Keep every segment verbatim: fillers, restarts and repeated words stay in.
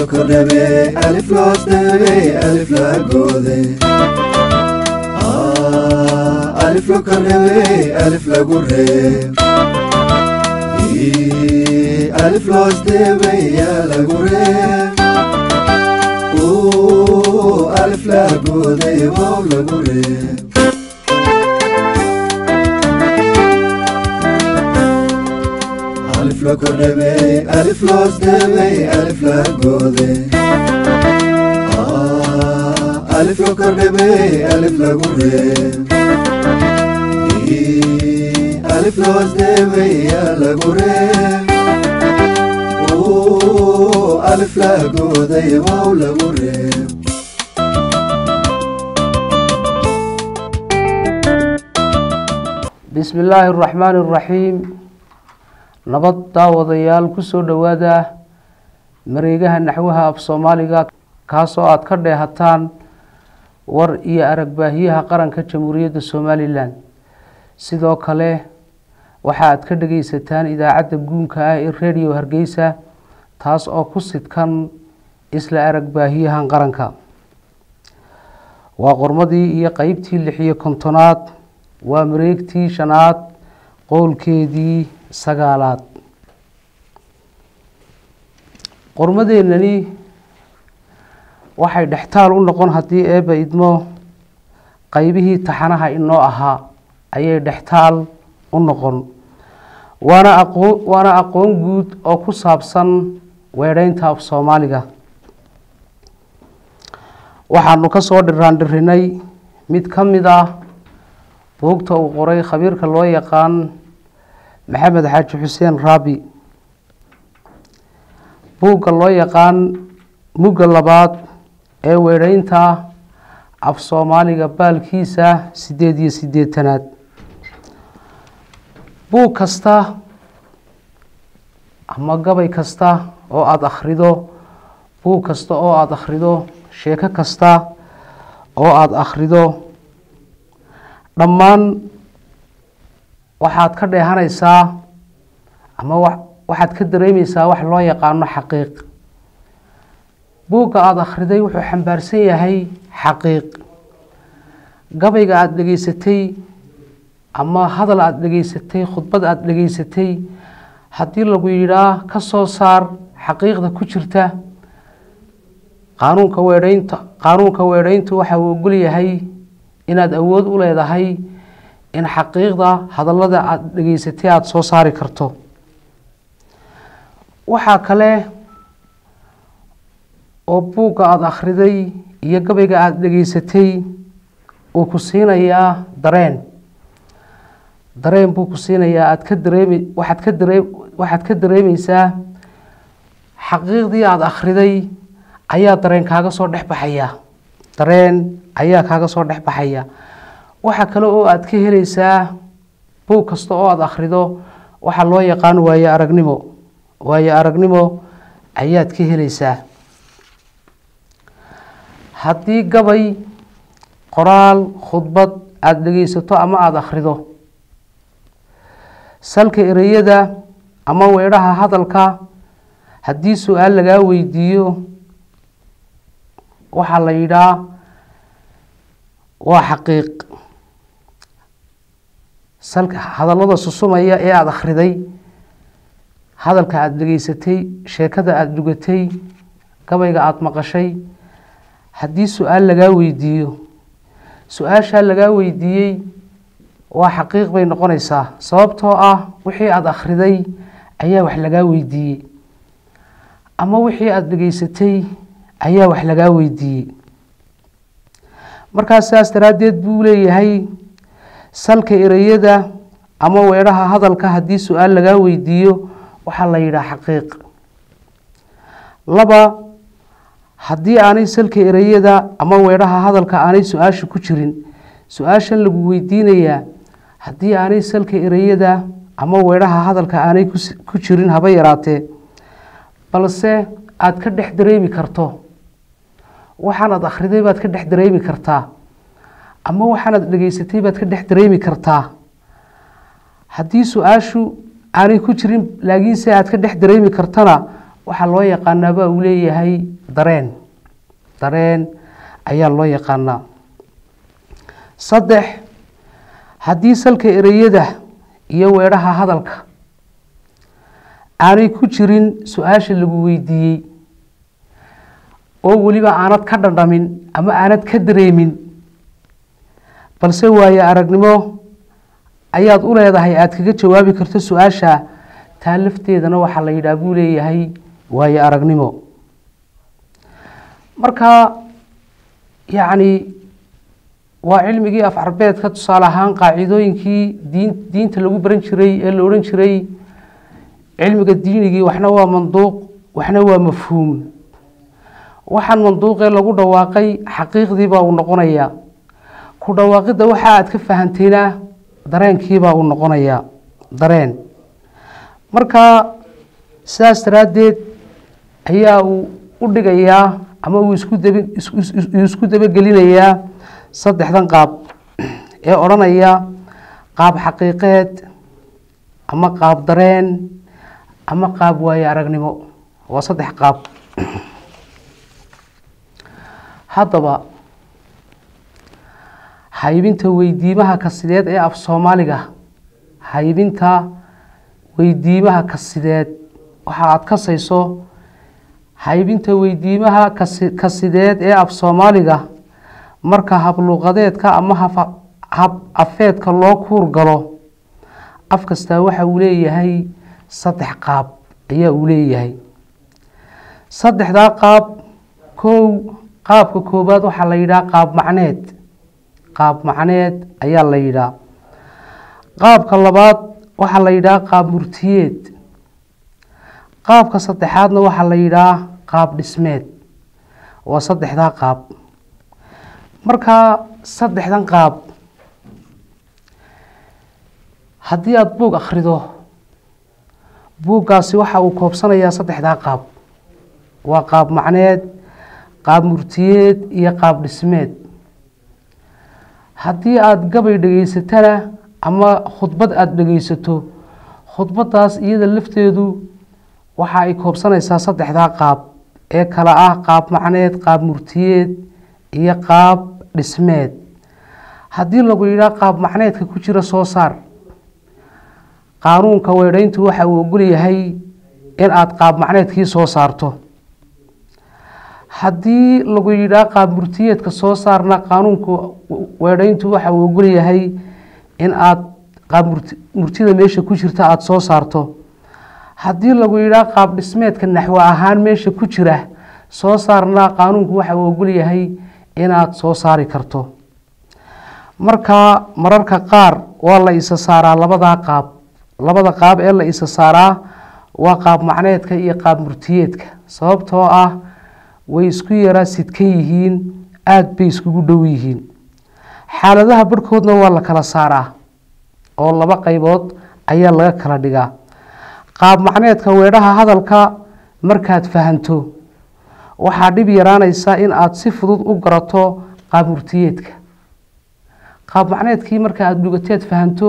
لو كربي ألف لو استبي ألف لا قودي آه ألف لو كربي ألف لا قربي ألف لو استبي يا لا قربي أوه ألف لا قودي واو لا قربي ألف لو كربي ألف لو استبي ألف لا قودي آه ألف لو كربي ألف لا قربي ألف لو استبي يا لا قربي أوه ألف لا قودي واو لا قربي بسم الله الرحمن الرحيم nabad daawadayaal ku soo dhawaada mareegaha naxwaha af Soomaaliga kaasoo aad ka dheehataan war iyo arag baahiyaha qaranka Jamhuuriyadda Soomaaliland sidoo kale waxa aad ka dhageysataan idaacadda guunka ah ee Radio Hargeysa taas oo ku sidkan isla arag baahiyaha qaranka waa qormadii iyo qaybtii lix iyo kontonaad waa mareegtii shanaad qowlkeedii sagaalaad qormadeenani waxay dhextaal u noqon haddii eeba idmo qaybihii taxanaha inoo ahaa ayay dhextaal u noqon waana aqoon waana aqoon guud oo ku saabsan weedhaynta af Soomaaliga waxaanu ka soo dhiraan dhirinay mid ka mid ah buugta uu qoray khabiirka loo yaqaan maxamed xaaji xuseen raabi buugga loo yaqaan mugga labaad ee weedhaynta af Soomaaliga baalkiisa sideed iyo siddeetanaad buug kasta ama gabay kasta oo aad akhrido buug kasta oo aad akhrido sheeko kasta oo aad akhrido dhammaan waxaad ka dheehanaysaa ama waxaad ka dareemaysaa wax loo yaqaano xaqiiq buugga aad akhriday wuxuu xambaarsan yahay xaqiiq gabayga aad dhageysatay ama hadal aad dhageysatay khudbad aad dhageysatay haddii lagu yidhaa ka soo saar xaqiiqda ku jirta qaanuunka weedhaynta qaanuunka weedhayntu waxa uu ogol yahay inaad awood u leedahay in xaqiiqda hadallada aad dhageysatay aad soo saari karto waxa kale oo buugga aad akhriday iyo gabayga aad dhageysatay uu ku siinayaa dareen dareen buu ku siinayaa aad ka dareemi waxaad ka dareem waxaad ka dareemaysaa xaqiiqdii aad akhriday ayaa dareen kaaga soo dhex baxaya dareen ayaa kaaga soo dhex baxaya waxa kale oo aad ka helaysaa buug kasta oo aad akhrido waxa loo yaqaan waayo aragnimo waayo aragnimo ayaad ka helaysaa haddii gabay qoraal khudbad aad dhageysato ama aad akhrido salka ereyada ama weedhaha hadalka haddii su'aal lagaa weydiiyo waxa la yidhaa waa xaqiiq salka hadallada susumaya ee aad akhriday hadalka aad dhageysatay sheekada aad dhugatay gabayga aad maqashay haddii su'aal lagaa weydiiyo su'aasha lagaa weydiiyey waa xaqiiq bay noqonaysaa sababtoo ah wixii aad akhriday ayaa wax lagaa weydiiyey ama wixii aad dhageysatay ayaa wax lagaa weydiiyey markaas saas daraadeed buu leeyahay salka ereyada ama weedhaha hadalka haddii su'aal lagaa weydiiyo waxaa la yidhaa xaqiiq laba haddii aanay salka ereyada ama weedhaha hadalka aanay su-aasha ku jirin su-aashan lagu weydiinayaa haddii aanay salka ereyada ama weedhaha hadalka aanay ku jirin haba yaraatee balse aad ka dhex dareemi karto waxaanaad akhriday baad ka dhex dareemi kartaa ama waxaanaad dhageysatay baad ka dhex dareemi kartaa haddii su-aashu aanay ku jirin laakiinse aad ka dhex dareemi kartana waxaa loo yaqaanaa baa uu leeyahay dareen dareen ayaa loo yaqaanaa. saddex, haddii salka ereyada iyo weedhaha hadalka aanay ku jirin su-aasha lagu weydiiyey oo weliba aanad ka dhandhamin ama aanad ka dareemin balse waayo aragnimo ayaad u leedahay aad kaga jawaabi karto su-aasha, taa lafteedana waxaa la yidhaha buu leeyahay waayo aragnimo. marka yacni waa cilmigii af carbeedka, tusaale ahaan qaacidooyinkii diin diinta lagu baran jiray ee la odhan jiray cilmiga diinigii waxna waa manduuq waxna waa mafhuum. waxaan manduuqee lagu dhawaaqay xaqiiqdiibaa uu noqonayaa, ku dhawaaqidda waxa aad ka fahantayna dareenkiibaa uu noqonayaa dareen. marka sidaas daraaddeed ayaa uu u dhigayaa ama uu isku daba isku dabagelinayaa saddexdan qaab ee odhanaya qaab xaqiiqeed ama qaab dareen ama qaab waayo aragnimo. waa saddex qaab. haddaba haybinta weydiimaha kasideed ee af soomaaliga, haybinta weydiimaha kasideed waxa aad kasayso haybinta weydiimaha kasideed ee af soomaaliga marka habluuqadeedka ama hab afeedka loo kuur galo. af kastaa waxa uu leeyahay saddex qaab ayaa uu leeyahay. saddexdaa qaab, kow, qaabka koobaad waxaa la yidhaha qaab macneed qaab macneed ayaa la yidhaha. qaabka labaad waxaa la yidhaha qaab murtiyeed. qaabka saddexaadna waxaa la yidhaha qaab dhismeed. waa saddexdaa qaab. markaa saddexdan qaab haddii aada buug akhrido, buuggaasi waxa uu koobsanayaa saddexdaa qaab. waa qaab macneed, qaab murtiyeed iyo qaab dhismeed. haddii aada gabay dhegaysatana ama khudbad aada dhegaysato, khudbaddaas iyada lafteedu waxa ay koobsanaysaa saddexdaa qaab ee kala ah qaab macneed, qaab murtiyeed iyo qaab dhismeed. haddii lagu yidhaha qaab macneedka ku jira soo saar, qaanuunka weedhayntu waxa uu ogol yahay in aada qaab macneedkii soo saarto. haddii lagu yidhaha qaab murtiyeedka soo saarna, qaanuunka weedhayntu waxa uu ogol yahay in aada qaab murtida meesha ku jirta aada soo saarto. haddii lagu yidhaha qaab dhismeedka naxwo ahaan meesha ku jira soo saarna, qaanuunku waxa uu ogol yahay inaad soo saari karto. marka mararka qaar waa la isa saaraa labadaa qaab. labada qaab ee la isa saaraa waa qaab macneedka iyo qaab murtiyeedka, sababtoo ah way isku yaraa sidkan yihiin, aada bay iskugu dhow yihiin. xaaladaha barhkoodna waa la kala saaraa oo laba qaybood ayaa laga kala dhigaa. qaab macneedka weedhaha hadalka markaad fahanto waxaa dhib yaraanaysa in aada si fudud u garato qaab murtiyeedka. qaab macneedkii marka aada dhugateed fahanto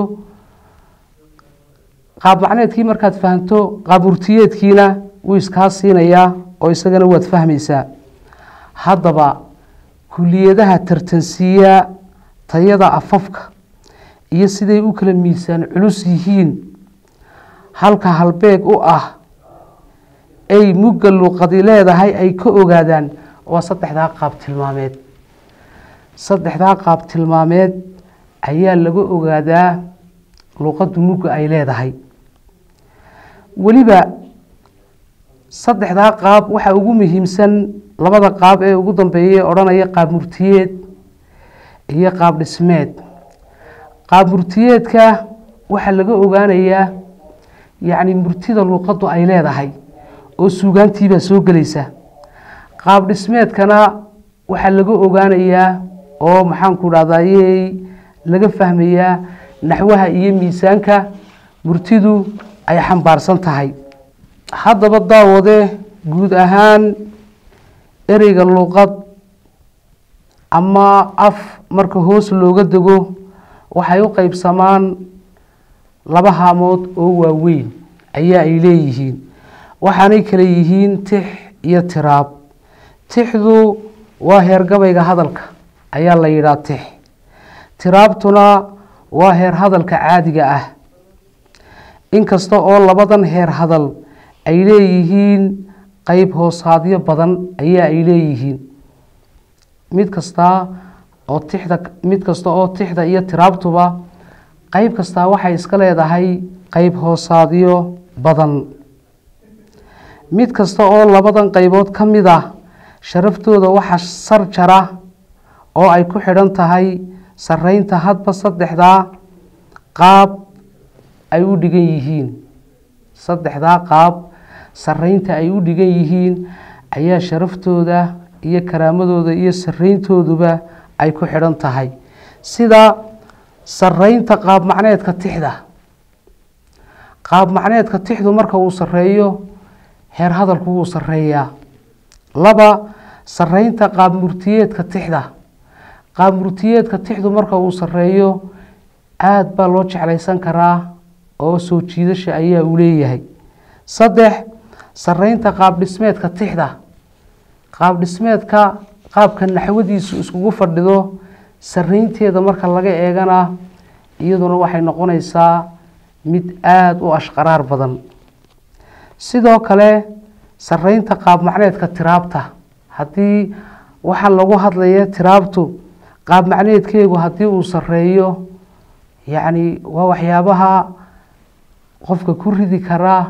qaab macneedkii markaad fahanto qaab murtiyeedkiina wuu iskaa siinayaa oo isagana waad fahmaysaa. haddaba kuliyadaha tartansiiya tayada afafka iyo siday u kala miisaan culus yihiin, halka halbeeg u ah ay mugga luuqadi leedahay ay ka ogaadaan, waa saddexdaa qaab tilmaameed. saddexdaa qaab tilmaameed ayaa laga ogaadaa luuqaddu mugga ay leedahay. weliba saddexdaa qaab waxaa ugu muhiimsan labada qaab ee ugu dambeeya odhanaya qaab murtiyeed iyo qaab dhismeed. qaab murtiyeedka waxaa laga ogaanayaa yacni murtida luuqaddu ay leedahay oo suugaantiibaa soo gelaysa. qaab dhismeedkana waxaa laga ogaanayaa oo maxaanku dhahdaayey laga fahmayaa naxwaha iyo miisaanka murtidu ay xambaarsan tahay. haddaba daawade, guud ahaan ereyga luuqad ama af marka hoos looga dego waxay u qeybsamaan laba haamood oo waaweyn ayaa ay leeyihiin. waxaanay kala yihiin tix iyo tiraab. tixdu waa heer gabayga hadalka ayaa la yidhaa tix. tiraabtuna waa heer hadalka caadiga ah. inkasta oo labadan heer hadal ay leeyihiin qayb hoosaadyo badan ayaa ay leeyihiin. mid kasta oo tixda mid kasta oo tixda iyo tiraabtuba qayb kasta waxay iska leedahay qayb hoosaadyo badan. mid kasta oo labadan qaybood ka mid ah sharaftooda waxa sar jara oo ay ku xidhan tahay sareynta hadba saddexdaa qaab ay u dhigan yihiin. saddexdaa qaab sareynta ay u dhigan yihiin ayaa sharaftooda iyo karaamadooda iyo sareyntooduba ay ku xidhan tahay. sida sareynta qaab macneedka tixda. qaab macneedka tixdu marka uu sareeyo heer hadalku wuu sareeyaa. laba sareynta qaab murtiyeedka tixda. qaab murtiyeedka tixdu marka uu sareeyo aad baa loo jeclaysan karaa oo soo jiidasha ayaa uu leeyahay. saddex sareynta qaab dhismeedka tixda. qaab dhismeedka qaabka naxwadiisu iskugu fadhido sareynteeda marka laga eegana iyaduna waxay noqonaysaa mid aada u ashqaraar badan. sidoo kale sareynta qaab macneedka tiraabta. haddii waxaa lagu hadlaya tiraabtu qaab macneedkeegu haddii uu sareeyo yacni waa waxyaabaha qofka ku ridi karaa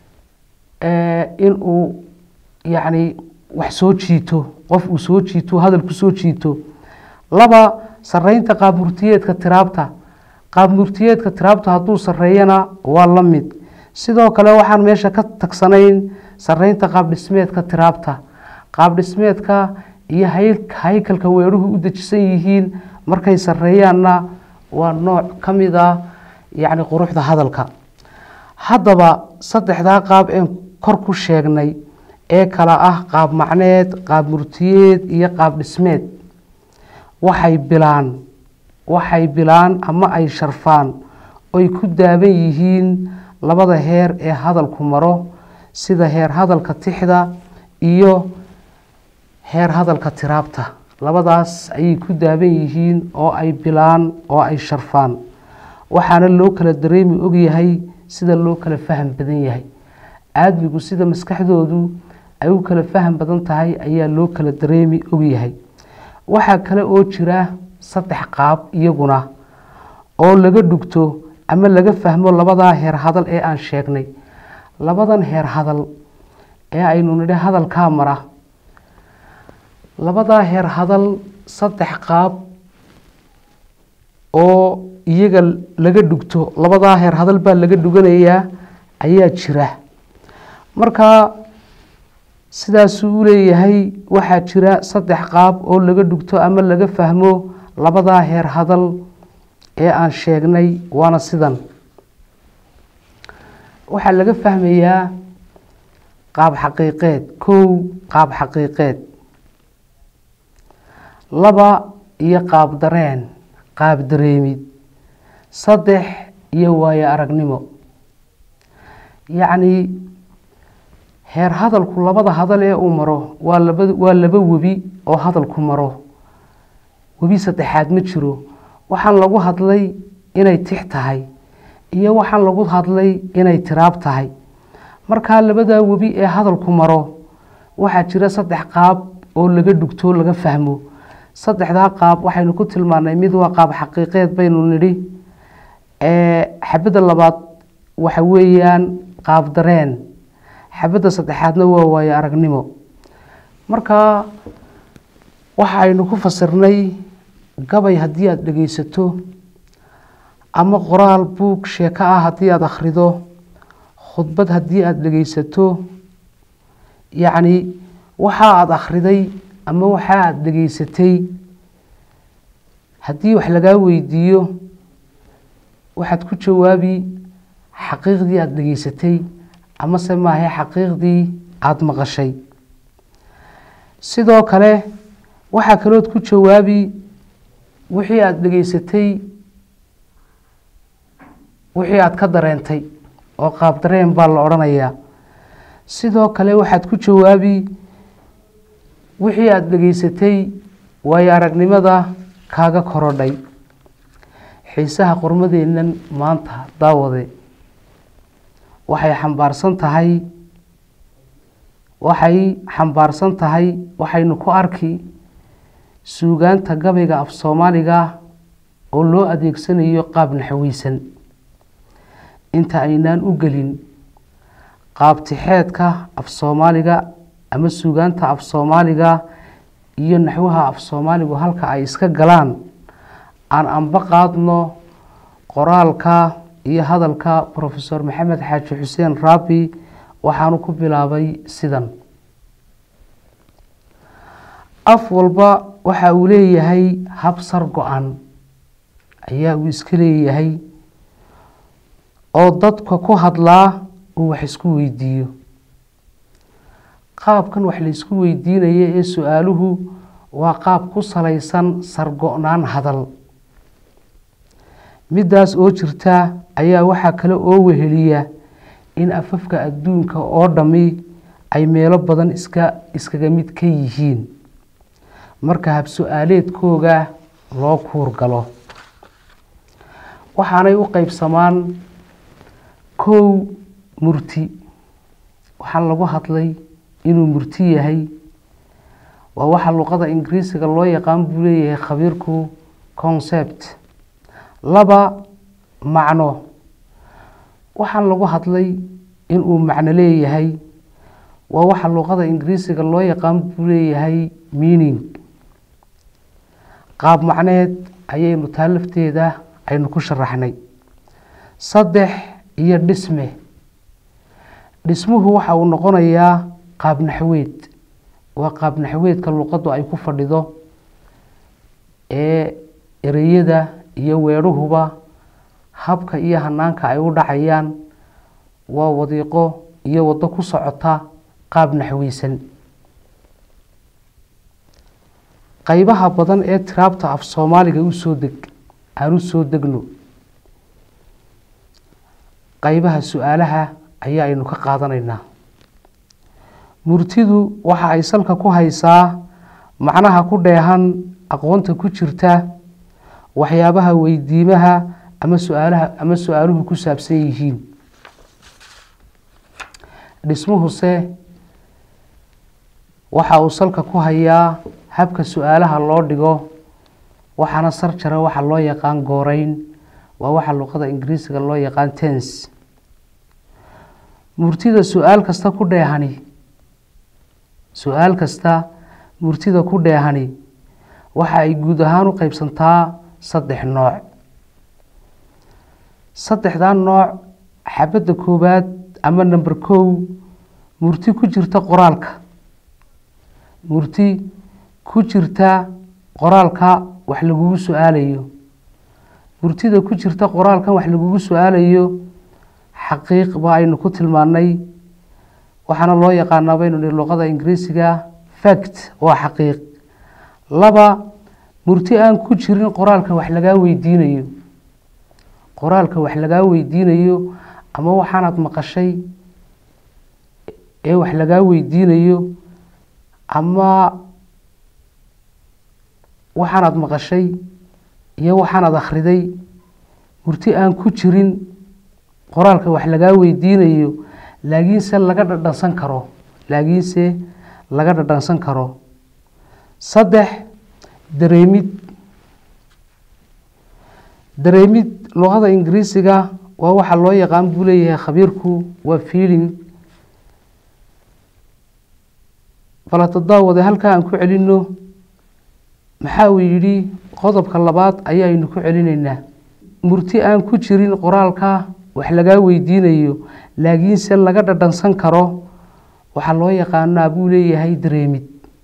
in uu yacni wax soo jiito qof uu soo jiito hadalku soo jiito. laba sareynta qaab murtiyeedka tiraabta. qaab murtiyeedka tiraabta hadduu sareeyana waa la mid. sidoo kale waxaan meesha ka tagsanayn sareynta qaab dhismeedka tiraabta. qaab dhismeedka iyo haykalka weeruhu u dejisan yihiin markay sareeyaanna waa nooc ka mid ah yacni quruxda hadalka. haddaba saddexdaa qaab een kor ku sheegnay ee kala ah qaab macneed, qaab murtiyeed iyo qaab dhismeed waxay bilaan waxay bilaan ama ay sharfaan oy ku daaban yihiin labada heer ee hadalku maro sida heer hadalka tixda iyo heer hadalka tiraabta. labadaas ayay ku daaban yihiin oo ay bilaan oo ay sharfaan. waxaana loo kala dareemi ogyahay sida loo kala faham badan yahay. aadmigu sida maskaxdoodu ay u kala faham badan tahay ayaa loo kala dareemi ogyahay. waxaa kale oo jira saddex qaab iyaguna oo laga dhugto ama laga fahmo labadaa heer hadal ee aan sheegnay. labadan heer hadal ee aynu nidhi hadalkaa mara labadaa heer hadal saddex qaab oo iyaga laga dhugto labadaa heer hadal baa laga dhuganayaa ayaa jira. marka sidaasuu u leeyahay waxaa jira saddex qaab oo laga dhugto ama laga fahmo labadaa heer hadal ee aan sheegnay waana sidan. waxaa laga fahmayaa qaab xaqiiqeed. kow qaab xaqiiqeed. laba iyo qaab dareen qaab dareemid. saddex iyo waayo aragnimo. yacni heer hadalku labada hadal ee uu maro waa laba waa laba webi oo hadalku maro. webi saddexaad ma jiro. waxaan lagu hadlay inay tix tahay iyo waxaan lagu hadlay inay tiraab tahay. markaa labadaa webi ee hadalku maro waxaa jira saddex qaab oo laga dhugto laga fahmo. saddexdaa qaab waxaynu ku tilmaanay mid waa qaab xaqiiqeed baynu nidhi. xabadda labaad waxa weeyaan qaab dareen. xabadda saddexaadna waa waayo aragnimo. markaa waxaynu ku fasirnay gabay haddii aada dhegeysato ama qoraal buug sheeko ah haddii aada akhrido, khudbad haddii aada dhegeysato, yacni waxa aada akhriday ama waxa aada dhegeysatay haddii wax lagaa weydiiyo waxaad ku jawaabi xaqiiqdii aada dhegeysatay amase maahe xaqiiqdii aada maqashay. sidoo kale waxaa kalood ku jawaabi wixii aada dhegeysatay wixii aada ka dareentay oo qaab dareen baa la odhanayaa. sidoo kale waxaad ku jawaabi wixii aad dhageysatay waayo aragnimada kaaga korodhay. xiisaha qormadeennan maanta daawade waxay xambaarsan tahay waxay xambaarsan tahay waxaynu ku arki suugaanta gabayga af Soomaaliga oo loo adeegsanayo qaab naxwiisan. inta aynaan u gelin qaab tixeedka af Soomaaliga ama suugaanta af Soomaaliga iyo naxwaha af Soomaaligu halka ay iska galaan, aan anba qaadno qoraalka iyo hadalka Professor Maxamed Xaaji Xuseen Raabi. waxaanu ku bilaabay sidan: af walba waxa uu leeyahay hab sar go-an ayaa uu iska leeyahay oo dadka ku hadlaa uu wax isku weydiiyo. qaabkan wax la isku weydiinayo ee su-aaluhu waa qaab ku salaysan sargo-naan hadal. midaas oo jirta ayaa waxaa kale oo weheliya in afafka adduunka oo dhami ay meelo badan iska iskaga mid ka yihiin marka hab su-aaleedkooga loo kuur galo. waxaanay u qaybsamaan kow murti. waxaa lagu hadlay inuu murti yahay waa waxa luqada ingiriisiga loo yaqaan buu leeyahay khabiirku concept. laba macno. waxaa lagu hadlay inuu macno leeyahay waa waxa luqada ingiriisiga loo yaqaan buu leeyahay meaning. qaab macneed ayaynu taa lafteeda aynu ku sharaxnay. saddex iyo dhisme. dhismuhu waxa uu noqonayaa qaab naxweed. waa qaab naxweedka luqadu ay ku fadhido ee ereyada iyo weedhuhuba habka iyo hanaanka ay u dhacayaan waa wadiiqo iyo wado ku socota qaab naxwiisan. qaybaha badan ee tiraabta af Soomaaliga u soo deg aan u soo degno. qaybaha su-aalaha ayaa aynu ka qaadanaynaa. murtidu waxa ay salka ku haysaa macnaha ku dheehan aqoonta ku jirta waxyaabaha weydiimaha ama su-aalaha ama su-aaluhu ku saabsan yihiin. dhismuhuse waxa uu salka ku hayaa habka su-aalaha loo dhigo, waxaana sar jara waxa loo yaqaan gooreyn. waa waxa luqada ingiriisiga loo yaqaan tense. murtida su-aal kasta ku dheehani su-aal kasta murtida ku dheehani waxa ay guud ahaan u qaybsantaa saddex nooc. saddexdan nooc xabadda koowaad ama number kow murti ku jirta qoraalka. murti ku jirta qoraalka wax lagugu su-aalayo. murtida ku jirta qoraalkan wax lagugu su-aalayo xaqiiq ba aynu ku tilmaanay, waxaana loo yaqaanaa baynu nihi luqada ingiriisiga fact. waa xaqiiq. laba murti aan ku jirin qoraalka wax lagaa weydiinayo. qoraalka wax lagaa weydiinayo ama waxaanaad maqashay ee wax lagaa weydiinayo ama waxaanaad maqashay iyo waxaanaad akhriday murti aan ku jirin qoraalka wax lagaa weydiinayo laakiinse laga dhadhansan karo laakiinse laga dhadhansan karo. saddex dareemid. dareemid luqada ingiriisiga waa waxa loo yaqaan buu leeyahay khabiirku waa feeling. falatadaawade halka aan ku celino maxaa uu yidhi qodobka labaad ayaaynu ku celinaynaa. murti aan ku jirin qoraalka wax lagaa weydiinayo laakiinse laga dhadhansan karo waxaa loo yaqaanaa buu leeyahay dareemid.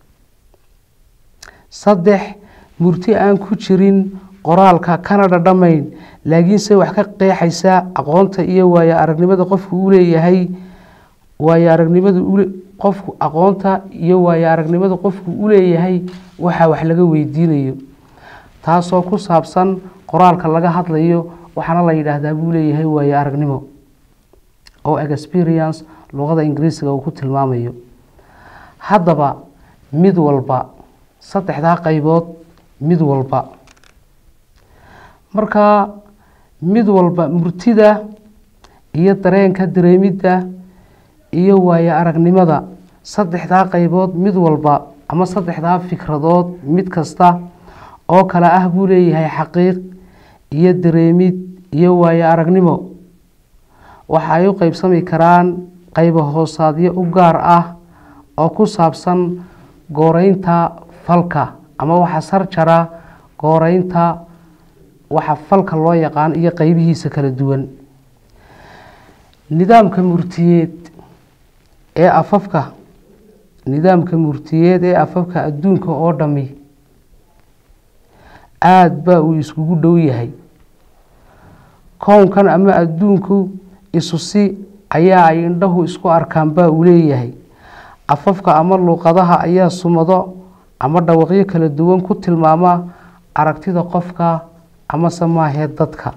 saddex murti aan ku jirin qoraalka kana dhadhamayn laakiinse wax ka qeexaysa aqoonta iyo waayo aragnimada qofku u leeyahay waayo aragnimada qofku aqoonta iyo waayo aragnimada qofku u leeyahay waxa wax laga weydiinayo, taasoo ku saabsan qoraalka laga hadlayo waxaana la yidhaahdaa buu leeyahay waayo aragnimo. oo experience luqada ingiriisiga uu ku tilmaamayo. haddaba mid walba saddexdaa qaybood mid walba marka mid walba murtida iyo dareenka dareemidda iyo waayo aragnimada saddexdaa qaybood mid walba ama saddexdaa fikradood mid kasta oo kala ah buu leeyahay xaqiiq iyo dareemid iyo waayo aragnimo. waxa ay u qaybsami karaan qaybo hoosaadyo u gaar ah oo ku saabsan gooreynta falka ama waxa sar jara gooreynta waxa falka loo yaqaan iyo qaybihiisa kala duwan. nidaamka murtiyeed ee afafka nidaamka murtiyeed ee afafka adduunka oo dhami aad baa uu iskugu dhow yahay. koonkan ama adduunku isu si ayaa ay indhahu isku arkaan baa uu leeyahay. afafka ama luqadaha ayaa sumado ama dhawaqyo kala duwan ku tilmaama aragtida qofka ama samaaheed dadka.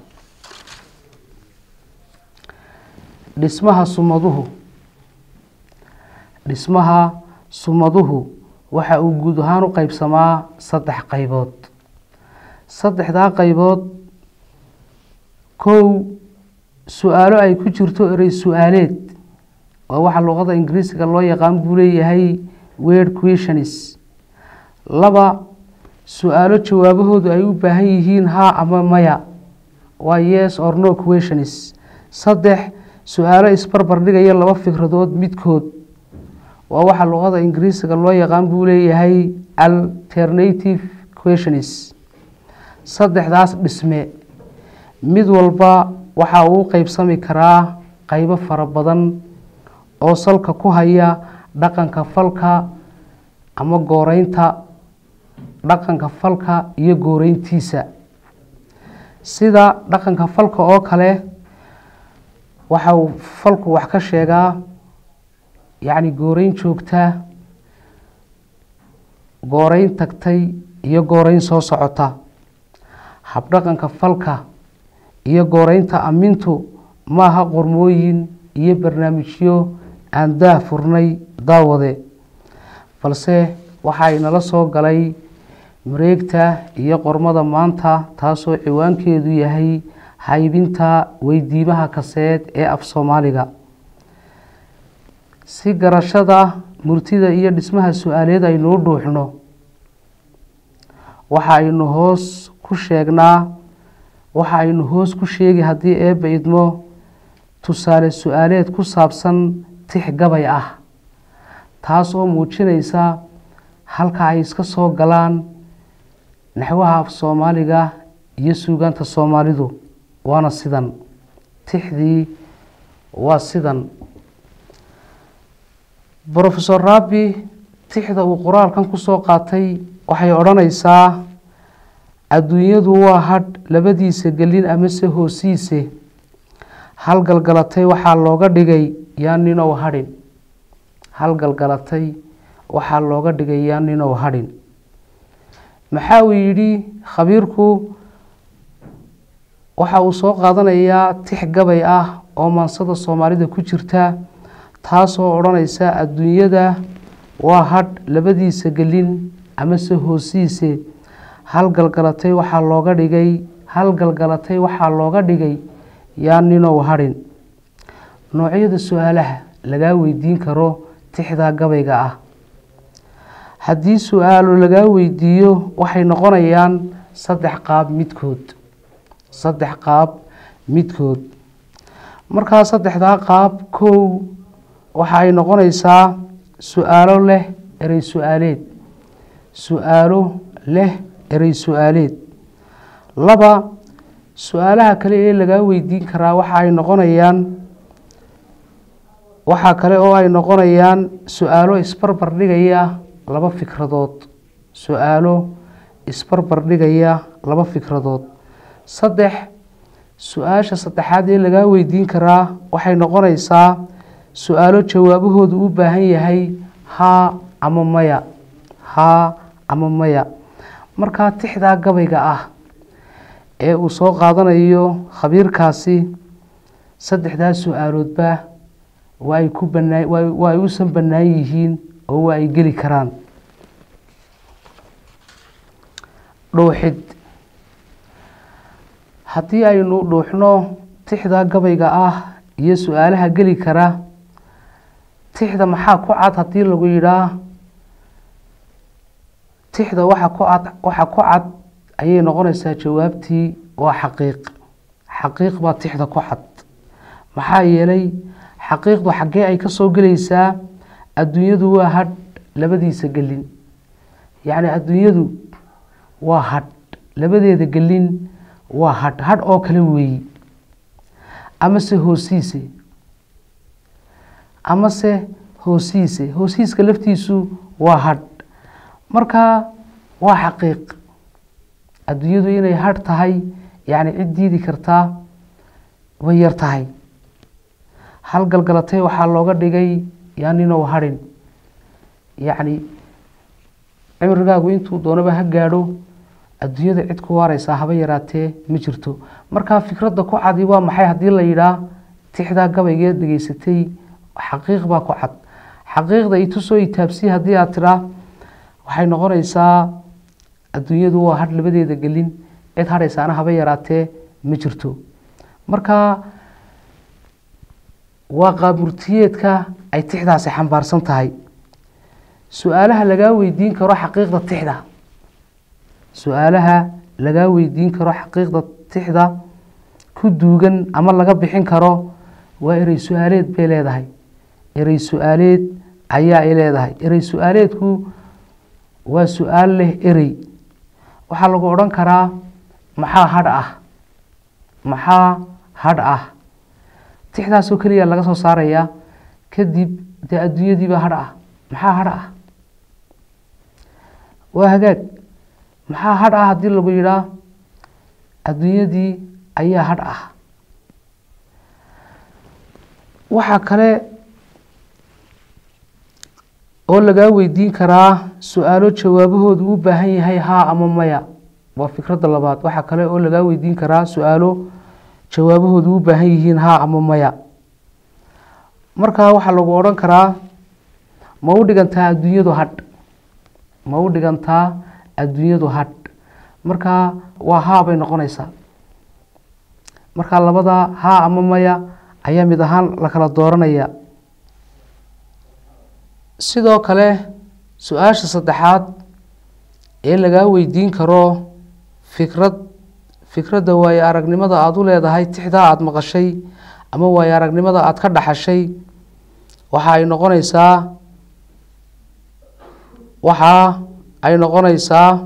dhismaha sumaduhu dhismaha sumaduhu waxa uu guud ahaan u qaybsamaa saddex qaybood. saddexdaa qaybood kow su-aalo ay ku jirto erey su-aaleed waa waxa luqada ingiriisiga loo yaqaan buu leeyahay word questions. laba su-aalo jawaabahoodu ay u baahan yihiin haa ama maya waa yes or no questions. saddex su-aalo isbarbar dhigaya laba fikradood midkood waa waxa luqada ingiriisiga loo yaqaan buu leeyahay alternative questions. saddexdaas dhisme mid walba waxa uu qaybsami karaa qaybo fara badan oo salka ku haya dhaqanka falka ama gooreynta dhaqanka falka iyo gooreyntiisa. sida dhaqanka falka oo kale waxa uu falku wax ka sheegaa yacni gooreyn joogta gooreyn tagtay iyo gooreyn soo socota. habdhaqanka falka iyo gooreynta amintu maaha qormooyin iyo barnaamijyo aan daah furnay daawade balse waxa ay nala soo galay mareegta iyo qormada maanta taasoo ciwaankeedu yahay haybinta weydiimaha kaseed ee af soomaaliga. si garashada murtida iyo dhismaha su-aaleed aynuu dhuuxno waxa aynu hoos ku sheegnaa waxa aynu hoos ku sheegi haddii eebba idmo tusaale su-aaleed ku saabsan tix gabay ah taas oo muujinaysa halka ay iska soo galaan naxwaha af soomaaliga iyo suugaanta soomaalidu waana sidan. tixdii waa sidan. Professor Rabi tixda uu qoraalkan ku soo qaatay waxay odhanaysaa adduunyadu waa hadh labadiisa gelin amase hoosiise hal galgalatay waxaa looga dhigay yaa ninow hadhin. hal galgalatay waxaa looga dhigay yaa ninow hadhin. maxaa uu yidhi khabiirku waxa uu soo qaadanayaa tix gabay ah oo maansada soomaalida ku jirta taasoo odhanaysa adduunyada waa hadh labadiisa gelin amase hoosiise hal galgalatay waxaa looga dhigay hal galgalatay waxaa looga dhigay yaa ninow hadhin. noocyada su-aalaha lagaa weydiin karo tixda gabayga ah haddii su-aalo lagaa weydiiyo waxay noqonayaan saddex qaab midkood saddex qaab midkood markaa saddexdaa qaab kow waxa ay noqonaysaa su-aalo leh erey su-aaleed su-aalo leh erey su-aaleed. laba su-aalaha kale ee lagaa weydiin karaa waxa ay noqonayaan waxaa kale oo ay noqonayaan su-aalo isbarbar dhigaya laba fikradood su-aalo isbarbar dhigaya laba fikradood. saddex su-aasha saddexaad ee lagaa weydiin karaa waxay noqonaysaa su-aalo jawaabahoodu u baahan yahay haa ama maya haa ama maya. markaa tixdaa gabayga ah ee uu soo qaadanayo khabiirkaasi saddexdaa su-aaloodba waa ay ku banaa waa ay usan bannaan yihiin oo waa ay geli karaan. dhuuxid haddii aynu dhuuxno tixda gabayga ah iyo su-aalaha geli kara, tixda maxaa ku cad haddii lagu yidhaa tixda waxa ku cad waxa ku cad ayay noqonaysaa jawaabtii waa xaqiiq. xaqiiq baa tixda ku cad. maxaa yeelay xaqiiqdu xaggee ay ka soo gelaysaa? adduunyadu waa hadh labadiisa gelin, yacni adduunyadu waa hadh labadeeda gelin waa hadh hadh oo kale weeyi, amase hoosiise amase hoosiise hoosiiska laftiisu waa hadh. marka waa xaqiiq adduunyadu inay hadh tahay, yacni cid diidi kartaa way yar tahay. hal galgalatay waxaa looga dhigay yaan inuu hadhin, yacni cimrigaagu intuu doonaba ha gaadho adduunyada cid ku waaraysaa haba yaraatee ma jirto. markaa fikradda ku cadi waa maxay? haddii la yidhaa tixdaa gabaygeed dhegaysatay xaqiiq baa ku cad. xaqiiqda itusoo itaabsiya haddii aad tidhaa waxay noqonaysaa adduunyadu waa hadh labadeeda gelin, cid hadhaysaana haba yaraatee ma jirto. marka waa qaabmurtiyeedka ay tixdaasi xambaarsan tahay. su-aalaha lagaa weydiin karo xaqiiqda tixda su-aalaha lagaa weydiin karo xaqiiqda tixda ku duugan ama laga bixin karo waa erey su-aaleed bay leedahay. erey su-aaleed ayaa ay leedahay. erey su-aaleedku waa su-aal leh erey. waxaa lagu odhan karaa maxaa hadh ah? maxaa hadh ah? tixdaasoo keliya laga soo saarayaa. kadib dee adduunyadiibaa hadh ah. maxaa hadh ah? waa hagaag. maxaa hadh ah haddii lagu yidhaa adduunyadii ayaa hadh ah. waxaa kale oo lagaa weydiin karaa su-aalo jawaabahoodu u baahan yahay haa ama maya. waa fikradda labaad. waxaa kale oo lagaa weydiin karaa su-aalo jawaabahoodu u baahan yihiin haa ama maya. markaa waxaa lagu odhan karaa ma u dhigantaa adduunyadu hadh? ma u dhigantaa adduunyadu hadh? markaa waa haa bay noqonaysaa. markaa labada haa ama maya ayaa mid ahaan la kala dooranaya. sidoo kale su-aasha saddexaad ee lagaa weydiin karo fikrad fikradda waayo aragnimada aada u leedahay tixdaa aada maqashay ama waayo aragnimada aada ka dhaxashay waxa ay noqonaysaa waxa ay noqonaysaa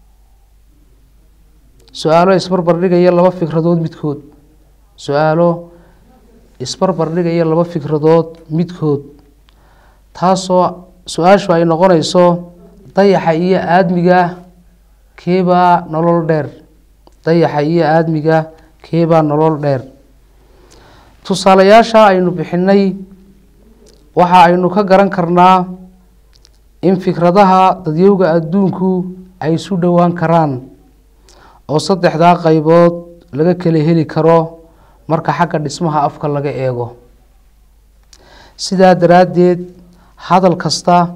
su-aalo isbarbar dhigaya laba fikradood midkood. su-aalo isbarbar dhigaya laba fikradood midkood taasoo su-aashu ay noqonayso dayaxa iyo aadmiga keebaa nolol dheer? dayaxa iyo aadmiga keebaa nolol dheer? tusaalayaasha aynu bixinay waxa aynu ka garan karnaa in fikradaha dadyowga adduunku ay isu dhowaan karaan oo saddexdaa qaybood laga kala heli karo marka xagga dhismaha afka laga eego. sidaa daraaddeed hadal kasta,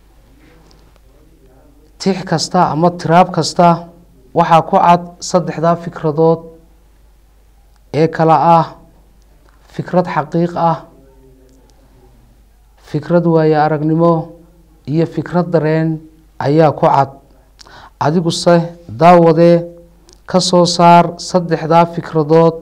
tix kasta ama tiraab kasta waxaa ku cad saddexdaa fikradood ee kala ah fikrad xaqiiq ah, fikrad waayo aragnimo iyo fikrad dareen ayaa ku cad. adiguse daawadee ka soo saar saddexdaa fikradood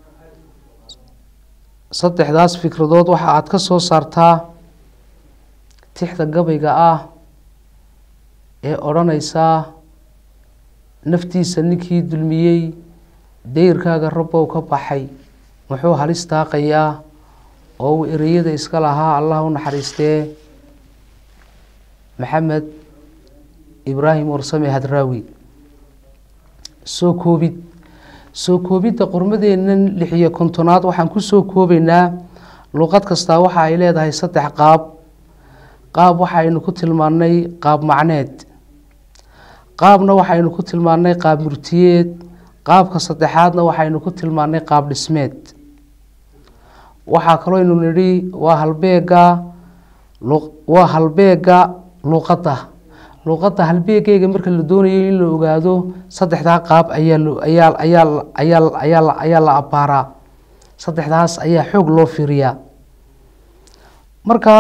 saddexdaas fikradood waxa aad ka soo saartaa tixda gabayga ah ee odhanaysaa naftiisa ninkii dulmiyey dayrkaaga rabbow ka baxay muxuu halis taaqayaa oo uu ereyada iska lahaa allah u naxariistee maxamed ibraahim warsame hadraawi. soo koobid soo koobidda qormadeennan lix iyo kontonaad waxaan ku soo koobaynaa luqad kastaa waxa ay leedahay saddex qaab. qaab waxaynu ku tilmaannay qaab macneed, qaabna waxaynu ku tilmaannay qaab murtiyeed, qaabka saddexaadna waxaynu ku tilmaannay qaab dhismeed. waxaa kaloo aynu nidhi waa halbeega waa halbeega luqadda luqadda halbeegayga marka la doonayo in la ogaado saddexdaa qaab ayaa ayaa ayaa ayaa ayaa ayaa la abbaaraa saddexdaas ayaa xoog loo fiiriyaa marka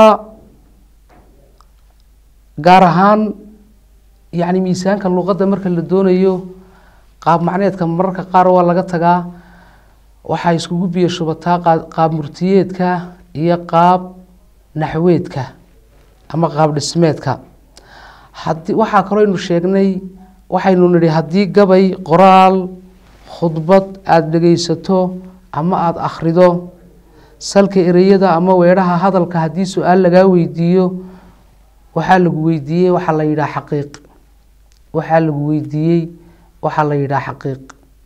gaar ahaan yacni miisaanka luqadda marka la doonayo qaab macneedka mararka qaar waa laga tagaa waxaa iskugu biyo shubataa qaab murtiyeedka iyo qaab naxweedka ama qaab dhismeedka haddii waxaa kaloo aynu sheegnay waxaynu nidhi haddii gabay qoraal khudbad aada dhegaysato ama aada akhrido salka ereyada ama weedhaha hadalka haddii su-aal lagaa weydiiyo waxaa lagu weydiiyey waxaa la yidhaha xaqiiq waxaa lagu weydiiyey waxaa la yidhaha xaqiiq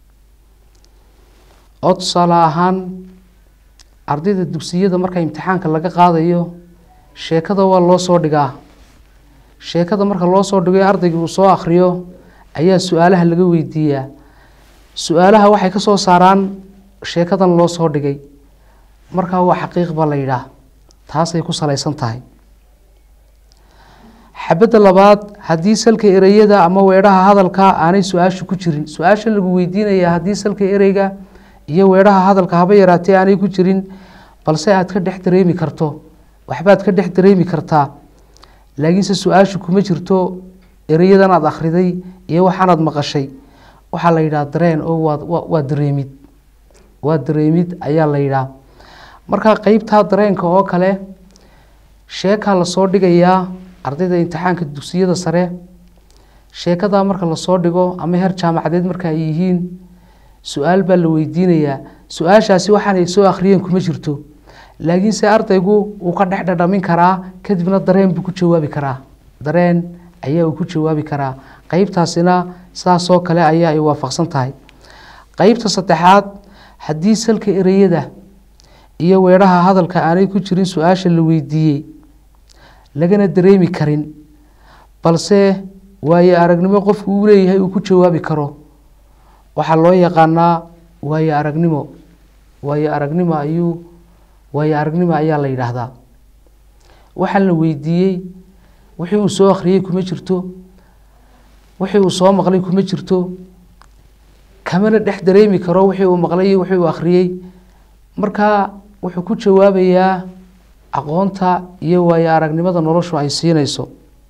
oo tusaale ahaan ardayda dugsiyada marka imtixaanka laga qaadayo sheekada waa loo soo dhigaa sheekada marka loo soo dhigo ardayga uu soo akhriyo ayaa su-aalaha laga weydiiyaa su-aalaha waxay ka soo saaraan sheekadan loo soo dhigay markaa waa xaqiiq baa la yidhaah taasay ku salaysan tahay xabadda labaad haddii salka ereyada ama weedhaha hadalka aanay su-aasha ku jirin su-aasha lagu weydiinayaa haddii salka ereyga iyo weedhaha hadalka haba yaraatee aanay ku jirin balse aad ka dhex dareemi karto waxbaad ka dhex dareemi kartaa laakiinse su-aashu kuma jirto ereyadan aad akhriday iyo waxaanaad maqashay waxaa la yidhaha dareen oo waa dareemid waa dareemid ayaa la yidhaha markaa qeybtaa dareenka oo kale sheekaa lasoo dhigayaa ardayda imtixaanka dugsiyada sare sheekadaa marka lasoo dhigo ama heer jaamacadeed marka ay yihiin su-aal baa la weydiinayaa su-aashaasi waxaanay soo akhriyeen kuma jirto laakiinse ardaygu uu ka dhex dhadhamin karaa kadibna dareen buu ku jawaabi karaa dareen ayaa uu ku jawaabi karaa qeybtaasina saasoo kale ayaa ay waafaqsan tahay qeybta saddexaad haddii salka ereyada iyo weedhaha hadalka aanay ku jirin su-aasha la weydiiyey lagana dareemi karin balse waayo aragnimo qofku uu leeyahay uu ku jawaabi karo waxaa loo yaqaanaa waayo aragnimo waayo aragnimo ayuu waayo aragnimo ayaa la yidhaahdaa waxaan la weydiiyey wixii uu soo akhriyey kuma jirto wixii uu soo maqlay kuma jirto kamana dhex dareemi karo wixii uu maqlay iyo wixii uu akhriyey markaa wuxuu ku jawaabayaa aqoonta iyo waayo aragnimada noloshu ay siinayso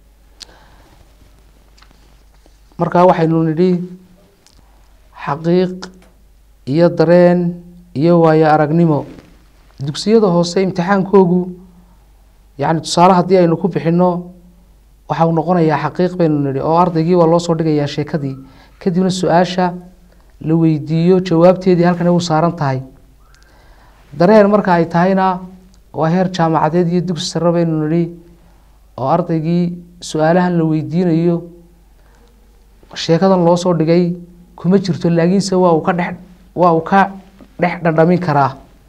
markaa waxaynu nidhi xaqiiq iyo dareen iyo waayo aragnimo dugsiyada hoose imtixaankoogu yacni tusaale haddii aynu ku bixinno waxa uu noqonayaa xaqiiq baynu nidhi oo ardaygii waa loo soo dhigayaa sheekadii kadibna su-aasha la weydiiyo jawaabteedii halkan ay u saaran tahay dareen marka ay tahayna waa heer jaamacadeed iyo dugsi sare baynu nidhi oo ardaygii su-aalahan la weydiinayo sheekadan loo soo dhigay kuma jirto laakiinse waa uu ka dhex waa uu ka dhex dhadhamin karaa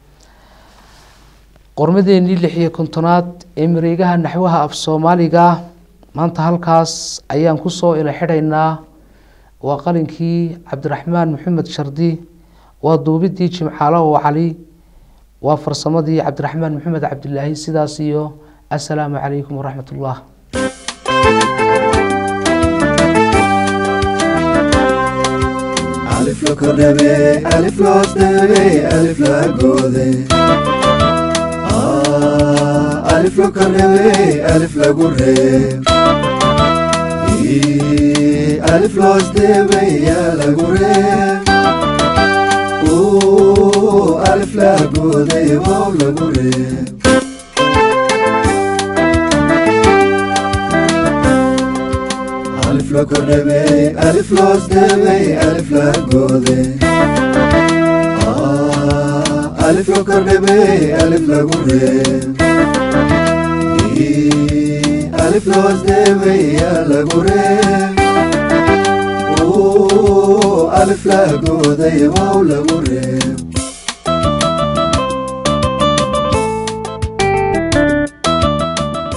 qormadeenii lix iyo kontonaad ee mareegaha naxwaha af soomaaliga maanta halkaas ayaan kusoo ila xidhaynaa waa qalinkii cabdiraxmaan maxamed shardi waa duubidii jimcaalo oo cali waa farsamadii cabdiraxmaan maxamed cabdilaahi sidaas iyo assalaamu calaykum waraxmat ullah ألف لو كردبي ألف لو أصدبي ألف لا قودي آه ألف لو كردبي ألف لا قريب ألف لو أصدبي يا لا قريب أوه ألف لا قودي واو لا قريب ألف لو كردبي ألف لو أصدبي ألف لا قودي آه ألف لو كردبي ألف لا قريب ألف لو أصدبي يا لا قريب أوه ألف لا قودي واو لا قريب